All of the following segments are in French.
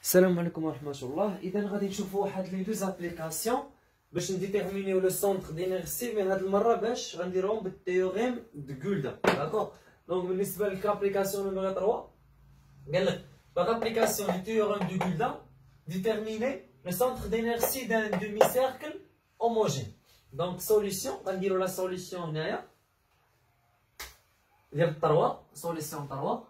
السلام عليكم ورحمة الله. إذا غادي نشوفوا واحد لي دوز ابليكاسيون باش نديتيرمينيو لو سونتر دينيرسي، مي هاد المرة باش غنديروهم بالتيوريم دو غولدا. داكوغ. دونك بالنسبة للابليكاسيون نيميرو 3 قالك باغ ابليكاسيون دو تيوريم دو غولدا ديتيرميني لو سونتر دينيرسي دان دومي سيركل هوموجين. دونك سوليسيون غنديرو لا سوليسيون هنايا ديال 3 سوليسيون 3.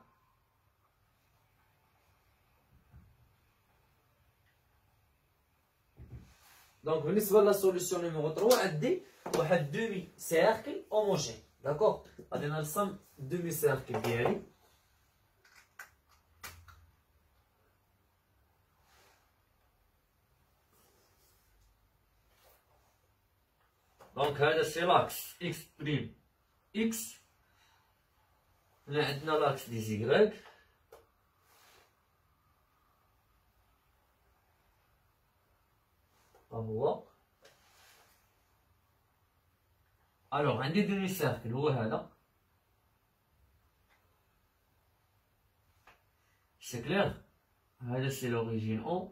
Donc, بالنسبة لا solution numéro 3 عندي واحد دومي سيركل هوموجين. داكوغ. غادي نرسم دومي سيركل ديالي. دونك هذا سي لاكس اكس بريم اكس. هنا عندنا لاكس دي زيكغيك. هو الوغ عندي دومي سيركل هو هذا. سي كلير. هذا سي لوريجين او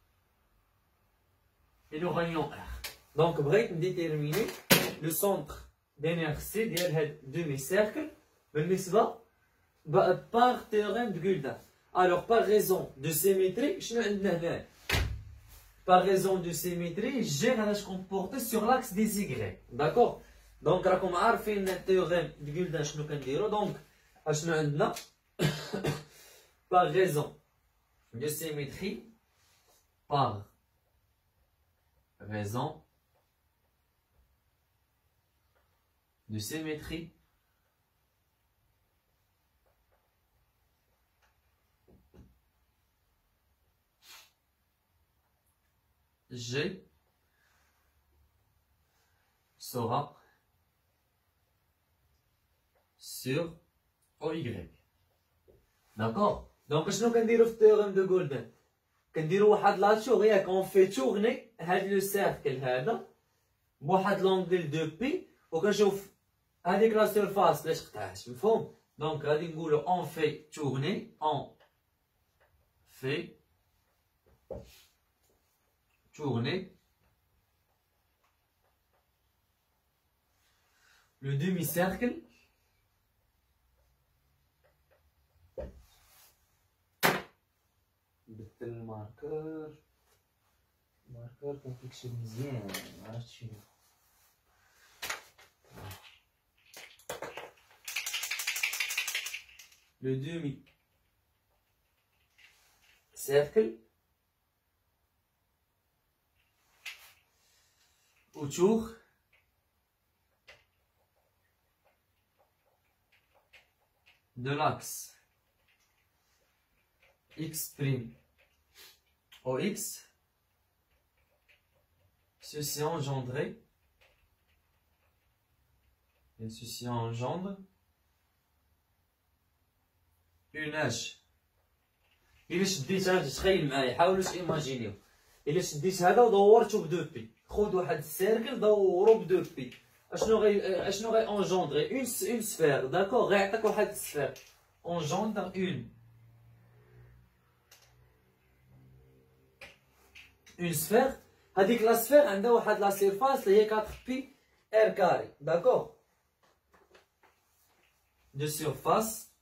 اي لو غانيون ار. دونك بغيت نديتيرميني لو سونتر دينيرسي ديال هاد دومي سيركل بالنسبه باغ تيوريم دو غولدا. الوغ باغ ريزون دو سيميتري شنو عندنا هنا؟ Par raison de symétrie, G va se comporter sur l'axe des Y. D'accord? Donc, comme on a fait le théorème de Gulda, je nous dire. Donc, par raison de symétrie, par raison de symétrie, G sera sur OY. D'accord? Donc, je nous dire le théorème de Golden. Quand dire واحد لا تشوغ on fait tourner هاد لو سيركل هذا بواحد لونغل دو بي وكنشوف هذيك لا سيرفاس علاش قطعت. مفهوم؟ دونك غادي نقولو on fait tourner le demi-cercle بدل الماركر كان كيكشف مزيان. عرفت شنو le demi-cercle autour de l'axe x' OX, ceci engendre une H. إلا شديت هذا تخيل معايا، حاولوا تيماجينيو. إلا شديت هذا ودورتو بدو بي، خذ واحد السيركل دورو بدو بي، اشنو غي انجوندري اون سفير. داكوغ. غيعطيك واحد السفير انجوندر اون سفير. هذيك لا سفير عندها واحد لا سيرفاس اللي هي 4 بي ار كاري. داكوغ. دو سيرفاس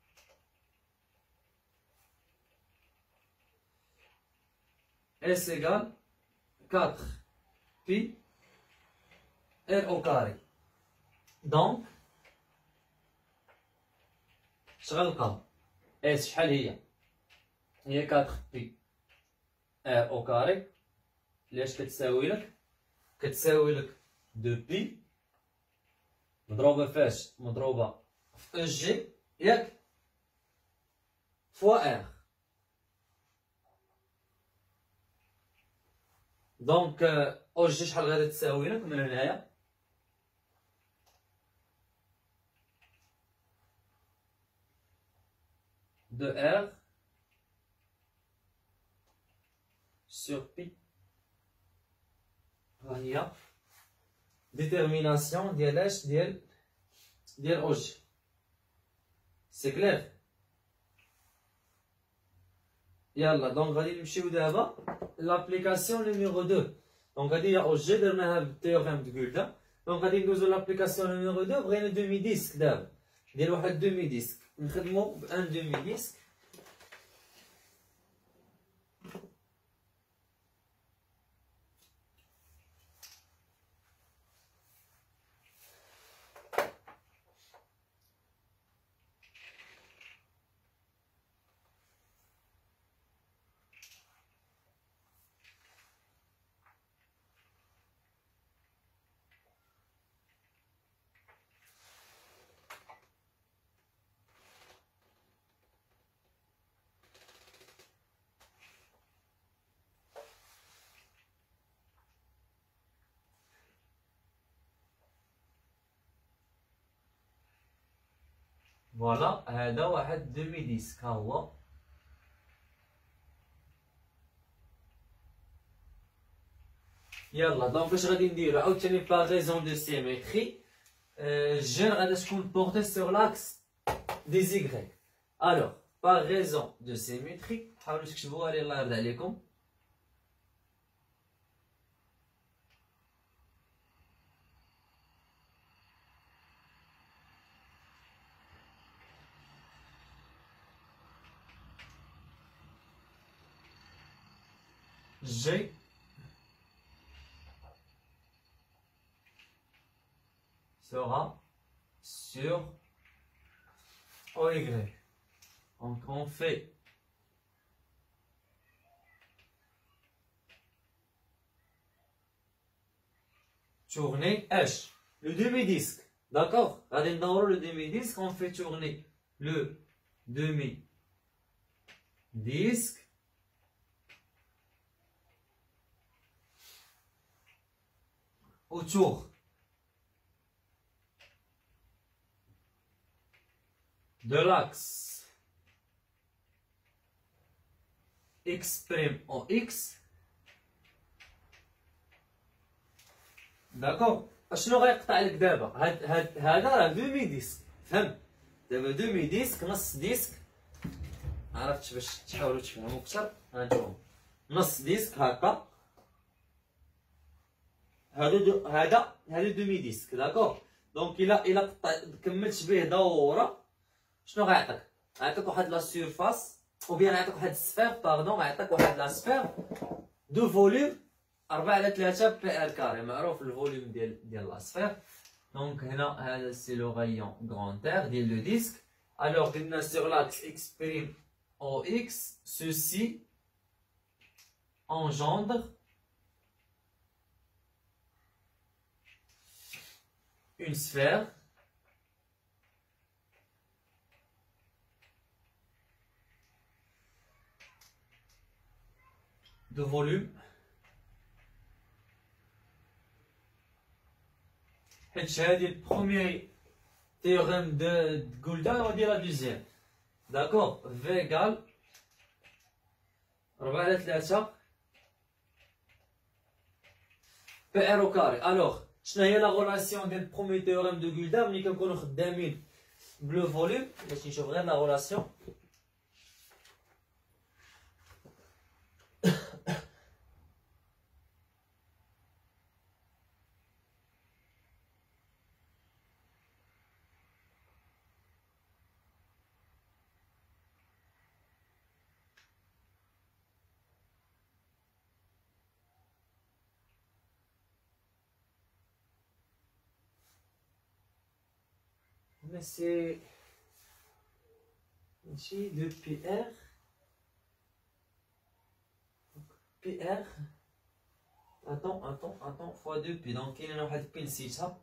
S égale 4 pi R au carré. Donc, شغلقها S شحال هي؟ هي 4 pi R au carré. ليش كتساوي لك؟ كتساوي لك 2 pi مضروبة فاش؟ مضروبة في G ياك؟ فوا R. دونك او جي شحال غادي تساوي لك من هنايا؟ دو ار سور بي. ها هي ديتيرميناسيون ديال اش ديال او جي. سي كلير. يلا دونك غادي نمشيو دابا لابليكاسيون نيميرو 2. دونك غادي اوجي درناها بالتيوريم د غولدا. دونك غادي ندوزو لابليكاسيون نيميرو 2. بغينا دومي ديسك دابا ديال واحد دومي ديسك. نخدمو بان دومي ديسك. فوالا هذا واحد دومي ديسك ها هو. يلا دونك اش غادي نديرو عاوتاني بلا ريزون دو سيميتري. الجين غادا تكون بورتي سور لاكس دي زيغريك. الوغ باغ ريزون دو سيميتري حاولوا تكتبوها لي الله يرضي عليكم. G sera sur OY. Donc on fait tourner H, le demi-disque. D'accord? Regardez dans le demi-disque, on fait tourner le demi-disque autour de l'axe X' en X. داكوغ اشنو غيقطع لك دابا هذا راه دومي ديسك. فهمت دابا دومي ديسك نص ديسك. عرفتش باش تحاولوا تفهموا اكثر. هانتوما نص ديسك هكا. هذا دومي ديسك. داكوغ دونك الا كملت به دوره شنو غيعطيك؟ غيعطيك واحد لا سيرفاس او بيان غيعطيك واحد السفير باردون. غيعطيك واحد لا سفير دو فوليوم 4/3 بي ار كاري. معروف الفوليوم ديال لا سفير. دونك هنا هذا سي لو غايون غرانتير ديال لو ديسك. الوغ قلنا سور لاكس اكس بريم او اكس سوسي engendre une sphère de volume حيت هادي البروميير تيوريم de Golda وهادي لا دوزيام. داكوغ في ايكال 4/3 بي ار او كاري. الوغ شنو هي لا غولاسيون ديال البروميير تيوريم دو Golda ملي كنكونو خدامين بلو فوليوم؟ باش نشوف غير لا غولاسيون. Mais c'est J de PR. PR. Attends, fois 2P. Donc il y a une P نسيتها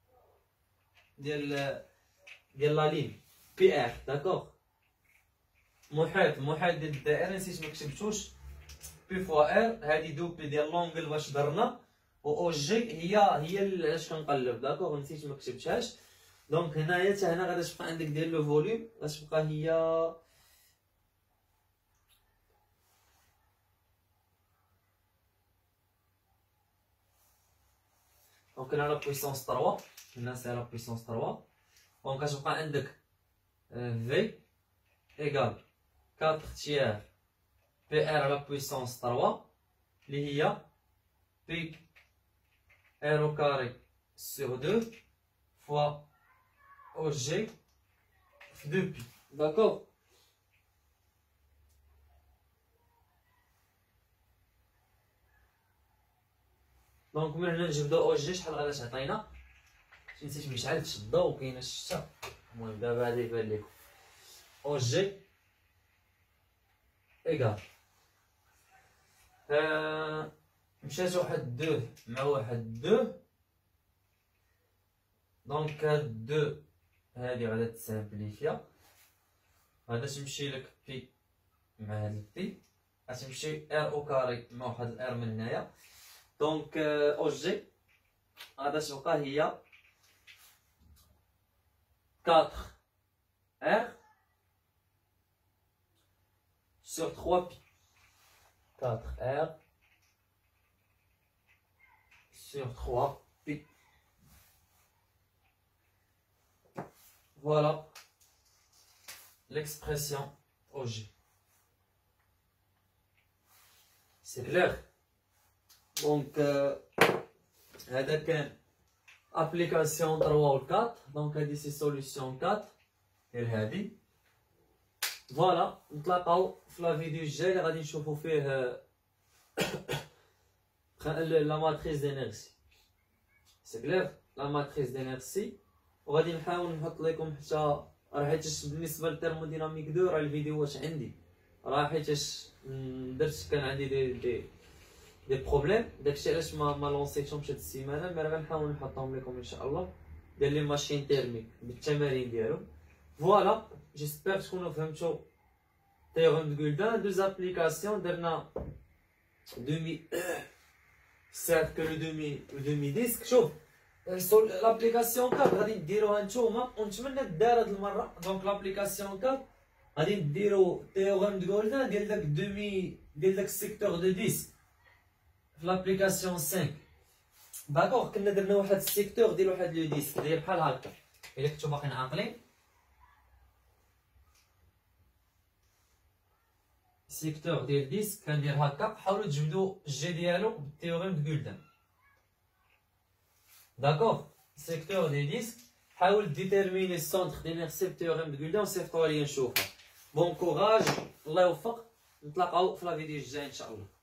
ديال لا لين PR. داكوغ محيط ديال الدائرة نسيت ما كتبتوش. بي فوا ار هادي دو بي ديال لونغل باش درنا و او جي هي علاش كنقلب. داكوغ نسيت ما كتبتهاش. دونك هنايا حتى هنا غادي تبقى عندك ديال لو فوليوم غتبقى هي دونك هنا لا بويسونس 3. هنا سي لا بويسونس 3. دونك غتبقى عندك في ايكال 4 تيار بي ار على بويسونس 3 اللي هي بي ار او كاري سور 2 فوا او جي في 2 بي. داكوغ. دونك من هنا نجبدو او جي شحال غادا تعطينا، نسيت مش عارف الضو وكاينه الشتا. المهم دابا هادي يبان لكم او جي ايكال مشات واحد 2 مع واحد 2. دونك هاد 2 هادي غادا تسامبليفيا، غادا تمشي لك بي مع هاد بي، غتمشي ار او كاري مع واحد الار من هنايا. دونك او جي غادا تبقى هي 4 R sur 3 pi. 4 R sur 3 pi. Voilà l'expression OG. C'est clair? Donc, هذا كان application 3 و 4. دونك هادي سي سوليسيون 4 ديال هادي. فوالا نتلاقاو في لا فيديو الجاي اللي غادي نشوفو فيه لا ماتريس دينيرسي. سي كلير لا ماتريس دينيرسي. وغادي نحاول نحط لكم حتى راه حيتاش بالنسبه للترموديناميك 2 راه الفيديو واش عندي راه حيتاش درت كان عندي دي بروبليم، داكشي علاش ما لونسيتهمش هاد السيمانه. مي راه غنحاول نحطهم لكم ان شاء الله ديال لي ماشين تيرميك بالتمارين ديالهم. فوالا جيسبر تكونوا فهمتوا تيوريم دو غولدان. دوز ابليكاسيون درنا دومي سيركل دومي ديسك. شوف لابليكاسيون 4 غادي ديروها نتوما ونتمنى دار هاد المره. دونك لابليكاسيون 4 غادي ديروا تيوريم دو غولدان ديال داك دومي ديال داك السيكتور دو ديسك في لابليكاسيون 5. داكوغ كنا درنا واحد السيكتور ديال واحد لو ديسك داير بحال هكا. الا كنتو باقيين عاقلين سيكتور ديال ديسك كندير هكا. حاولوا تجبدوا الجي ديالو بالتيوريم دو غولدان. داكوغ سيكتور ديال ديسك حاول ديتيرميني السونتر دينيرسي بالتيوريم دو غولدان وصيفطوها ليا نشوفها. بون كوراج الله يوفق. نتلاقاو في لا فيديو الجاي ان شاء الله.